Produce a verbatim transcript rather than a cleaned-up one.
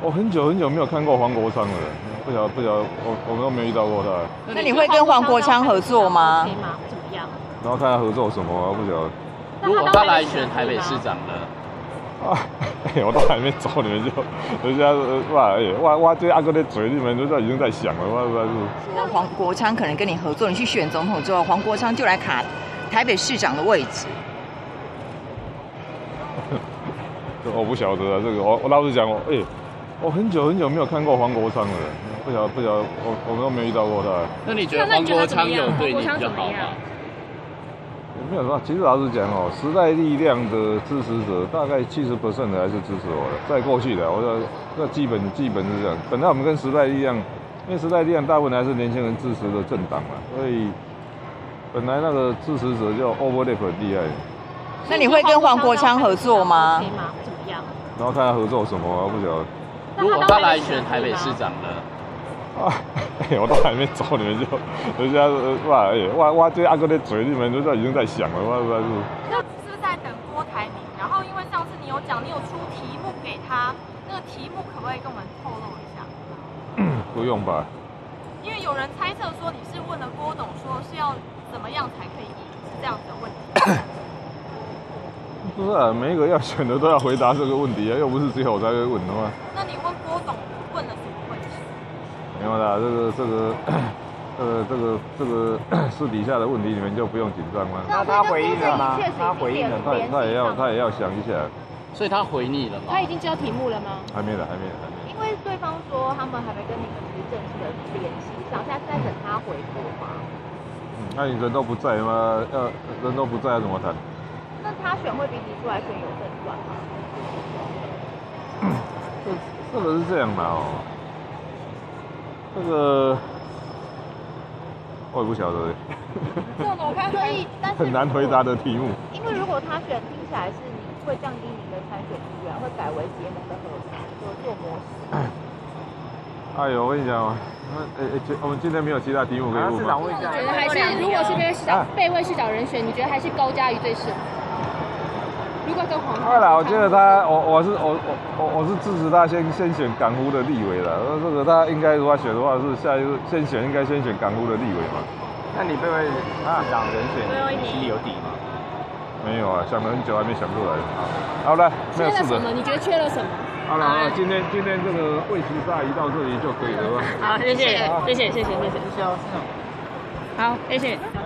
我很久很久没有看过黄国昌了，不晓不晓我我们都没遇到过他。 那你会跟黄国昌合作吗？ 怎么样？ 然后看他合作什么，我不晓得。 如果他来选台北市长呢？ 啊，哎、我都还没走，你们就人家哇，哎、我我这阿哥的嘴，你们都已经在想了，我我是。 说黄国昌可能跟你合作，你去选总统之后，黄国昌就来卡台北市长的位置。 我不晓得啊，这个我我老实讲，我哎、欸，我很久很久没有看过黄国昌了，不晓得不晓得我我们都没遇到过他。 那你觉得黄国昌有对你比较好吗？ 没有说，其实老实讲哦，时代力量的支持者大概七十 percent 的还是支持我的，在过去的，我说那基本基本是这样。本来我们跟时代力量，因为时代力量大部分还是年轻人支持的政党嘛，所以本来那个支持者就 overlap 很厉害。 那你会跟黄国昌合作吗？ 怎么样？ 然后看他合作什么，我不晓得。 如果他来选台北市长呢？ 啊，哎、欸，我都还没走，你们就人家哇，哎、欸，我我这阿哥的嘴，你们都已经在想了，我我是。 那是不是在等郭台铭？然后因为上次你有讲，你有出题目给他，那个题目可不可以跟我们透露一下？ 不用吧？ 因为有人猜测说你是问了郭董，说是要怎么样才可以赢，是这样子的问题。 不是啊，每一个要选的都要回答这个问题啊，又不是只有我才会问的嘛。 那你问郭董问了什么问题？ 没有啦，这个这个这个这个这个私底下的问题，你们就不用紧张了。 那他回应了吗？他回应了， 他他也要他也要想一下。 所以他回你了吗？ 他已经知道题目了吗？ 还没了，还没了，还没。 因为对方说他们还没跟你们是正式的联系上，现在是在等他回复吗？ 嗯，那你人都不在吗？要人都不在，要怎么谈？ 那他选会比你出来选有胜算吗？ 这这个是这样的哦，这个我也不晓得。 这种我看可以，但是很难回答的题目。 因为如果他选听起来是你会降低你的参选意愿，会改为结盟的合合作模式。 哎呦，我跟你讲哦，呃呃，我们今天没有其他题目可以问吗？ 问一下， 觉得还是如果是被市长备位市长人选，你觉得还是高嘉瑜最适合？如果跟黄， 对了，我觉得他，我我是我我我我是支持他先先选港湖的立委了。这个他应该如果选的话，是下一个先选应该先选港湖的立委嘛。 那你备位市长人选，你心里有底吗？ 没有啊，想了很久还没想出来。好了，没有事的。 你觉得缺了什么？ 好了好了，今天今天这个位置大移到这里就可以了吧？ 好，谢谢，谢谢，谢谢，谢谢，谢谢。好，谢谢。